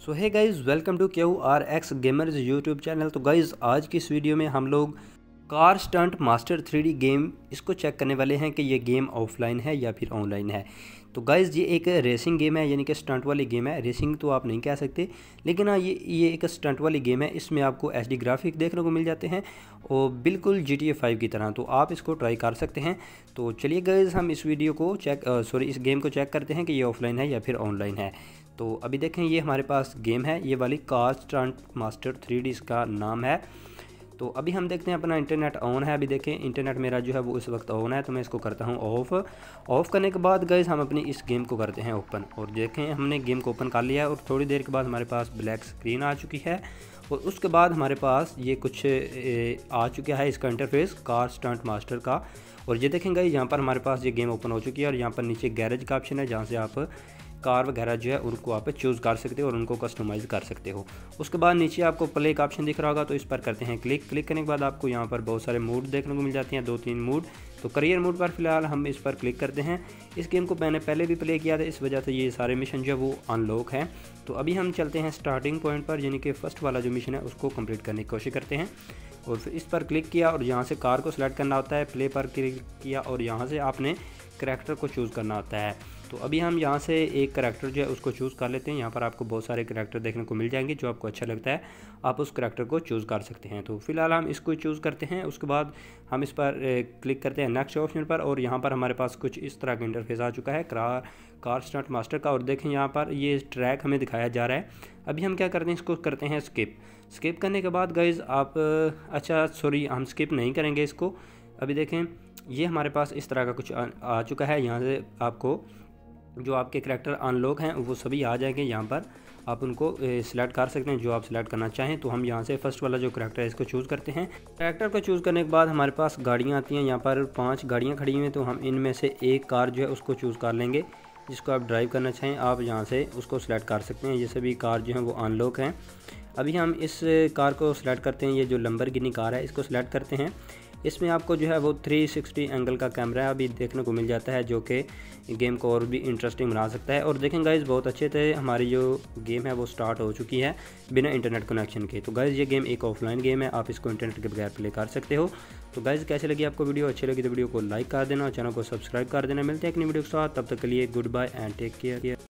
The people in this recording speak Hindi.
So hey guys, welcome to QRX gamers YouTube channel. तो गाइज़ आज की इस वीडियो में हम लोग car stunt master 3D game इसको चेक करने वाले हैं कि ये गेम ऑफलाइन है या फिर ऑनलाइन है। तो गाइज़ ये एक रेसिंग गेम है, यानी कि स्टंट वाली गेम है। रेसिंग तो आप नहीं कह सकते, लेकिन हाँ ये एक स्टंट वाली गेम है। इसमें आपको HD ग्राफिक देखने को मिल जाते हैं और बिल्कुल GTA 5 की तरह। तो आप इसको ट्राई कर सकते हैं। तो चलिए गाइज़ हम इस वीडियो को इस गेम को चेक करते हैं कि ये ऑफलाइन है या फिर ऑनलाइन है। तो अभी देखें, ये हमारे पास गेम है, ये वाली कार स्टंट मास्टर 3D इसका नाम है। तो अभी हम देखते हैं, अपना इंटरनेट ऑन है। अभी देखें इंटरनेट मेरा जो है वो इस वक्त ऑन है, तो मैं इसको करता हूँ ऑफ़ करने के बाद गाइस हम अपनी इस गेम को करते हैं ओपन। और देखें हमने गेम को ओपन कर लिया है और थोड़ी देर के बाद हमारे पास ब्लैक स्क्रीन आ चुकी है। और उसके बाद हमारे पास ये कुछ आ चुका है, इसका इंटरफेस कार स्टंट मास्टर का। और ये देखें गाइस, यहाँ पर हमारे पास ये गेम ओपन हो चुकी है और यहाँ पर नीचे गैरेज का ऑप्शन है, जहाँ से आप कार वगैरह जो है उनको आप चूज़ कर सकते हो और उनको कस्टमाइज़ कर सकते हो। उसके बाद नीचे आपको प्ले का ऑप्शन दिख रहा होगा, तो इस पर करते हैं क्लिक करने के बाद आपको यहाँ पर बहुत सारे मूड देखने को मिल जाते हैं, 2-3 मूड। तो करियर मूड पर फिलहाल हम इस पर क्लिक करते हैं। इस गेम को मैंने पहले भी प्ले किया था, इस वजह से ये सारे मिशन जो है वो अनलॉक हैं। तो अभी हम चलते हैं स्टार्टिंग पॉइंट पर, यानी कि फर्स्ट वाला जो मिशन है उसको कंप्लीट करने की कोशिश करते हैं। और फिर इस पर क्लिक किया और यहाँ से कार को सिलेक्ट करना होता है, प्ले पर क्लिक किया और यहाँ से आपने करैक्टर को चूज़ करना होता है। तो अभी हम यहाँ से एक करैक्टर जो है उसको चूज़ कर लेते हैं। यहाँ पर आपको बहुत सारे करैक्टर देखने को मिल जाएंगे, जो आपको अच्छा लगता है आप उस करैक्टर को चूज़ कर सकते हैं। तो फिलहाल हम इसको चूज़ करते हैं। उसके बाद हम इस पर क्लिक करते हैं नेक्स्ट ऑप्शन पर, और यहाँ पर हमारे पास कुछ इस तरह का इंटरफेस आ चुका है कार स्टंट मास्टर का। और देखें यहाँ पर ये ट्रैक हमें दिखाया जा रहा है। अभी हम क्या करते हैं, इसको करते हैं स्किप करने के बाद गाइज़ आप हम स्किप नहीं करेंगे इसको। अभी देखें ये हमारे पास इस तरह का कुछ आ चुका है। यहाँ से आपको जो आपके करैक्टर अनलॉक हैं वो सभी आ जाएंगे। यहाँ पर आप उनको सिलेक्ट कर सकते हैं जो आप सिलेक्ट करना चाहें। तो हम यहाँ से फर्स्ट वाला जो करैक्टर है इसको चूज़ करते हैं। करैक्टर को चूज़ करने के बाद हमारे पास गाड़ियाँ आती हैं। यहाँ पर 5 गाड़ियाँ खड़ी हुई हैं, तो हम इनमें से एक कार जो है उसको चूज़ कर लेंगे जिसको आप ड्राइव करना चाहें। आप यहाँ से उसको सिलेक्ट कर सकते हैं। ये सभी कार जो हैं वो अनलॉक हैं। अभी हम इस कार को सिलेक्ट करते हैं, ये जो लंबरगिनी कार है इसको सिलेक्ट करते हैं। इसमें आपको जो है वो 360 एंगल का कैमरा अभी देखने को मिल जाता है, जो कि गेम को और भी इंटरेस्टिंग बना सकता है। और देखें गाइज़ बहुत अच्छे से हमारी जो गेम है वो स्टार्ट हो चुकी है बिना इंटरनेट कनेक्शन के। तो गाइज़ ये गेम एक ऑफलाइन गेम है, आप इसको इंटरनेट के बगैर प्ले कर सकते हो। तो गाइज़ कैसे लगी आपको वीडियो? अच्छी लगी तो वीडियो को लाइक कर देना और चैनल को सब्सक्राइब कर देना। मिलते हैं एक नई वीडियो के साथ, तब तक के लिए goodbye and take care.